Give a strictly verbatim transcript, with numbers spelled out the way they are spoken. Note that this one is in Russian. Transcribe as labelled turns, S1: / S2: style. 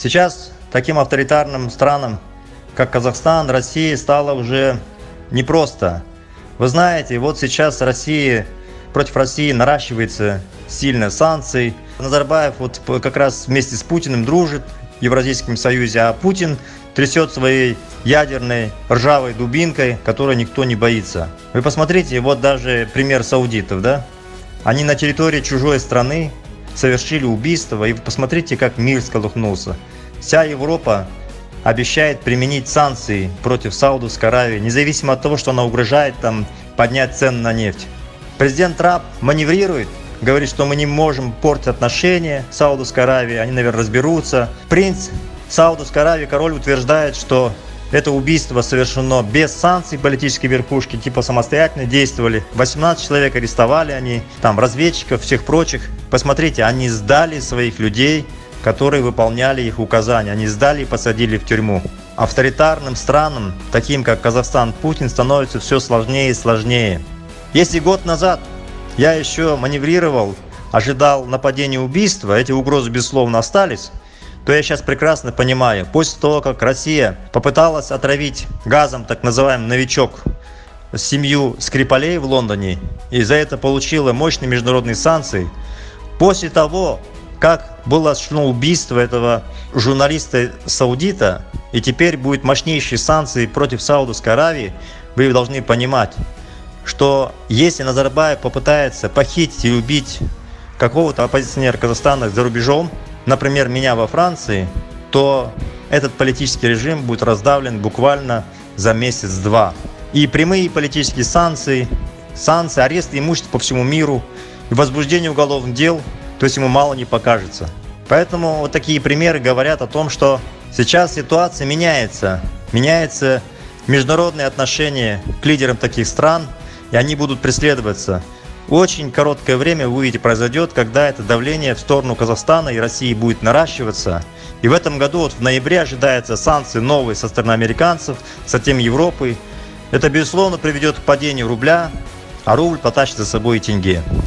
S1: Сейчас таким авторитарным странам, как Казахстан, Россия, стало уже непросто. Вы знаете, вот сейчас Россия, против России наращивается сильно санкции. Назарбаев вот как раз вместе с Путиным дружит в Евразийском союзе, а Путин трясет своей ядерной ржавой дубинкой, которой никто не боится. Вы посмотрите, вот даже пример саудитов, да? Они на территории чужой страны совершили убийство, и посмотрите, как мир сколыхнулся. Вся Европа обещает применить санкции против Саудовской Аравии, независимо от того, что она угрожает там поднять цены на нефть. Президент Трамп маневрирует, говорит, что мы не можем портить отношения с Саудовской Аравией, они, наверное, разберутся. Принц Саудовской Аравии, король, утверждает, что это убийство совершено без санкций политической верхушки, типа самостоятельно действовали. восемнадцать человек арестовали они, там разведчиков, всех прочих. Посмотрите, они сдали своих людей, которые выполняли их указания. Они сдали и посадили в тюрьму. Авторитарным странам, таким как Казахстан, Путин, становится все сложнее и сложнее. Если год назад я еще маневрировал, ожидал нападения, убийства, эти угрозы, безусловно, остались, то я сейчас прекрасно понимаю, после того, как Россия попыталась отравить газом так называемый «Новичок» семью Скрипалей в Лондоне, и за это получила мощные международные санкции, после того, как было осуществлено убийство этого журналиста-саудита, и теперь будут мощнейшие санкции против Саудовской Аравии, вы должны понимать, что если Назарбаев попытается похитить и убить какого-то оппозиционера Казахстана за рубежом, например, меня во Франции, то этот политический режим будет раздавлен буквально за месяц-два. И прямые политические санкции, санкции, аресты имущества по всему миру и возбуждение уголовных дел, то есть ему мало не покажется. Поэтому вот такие примеры говорят о том, что сейчас ситуация меняется. Меняются международные отношения к лидерам таких стран, и они будут преследоваться. Очень короткое время, вы увидите, произойдет, когда это давление в сторону Казахстана и России будет наращиваться. И в этом году, вот в ноябре, ожидаются санкции новые со стороны американцев, затем Европы. Это, безусловно, приведет к падению рубля, а рубль потащит за собой и тенге.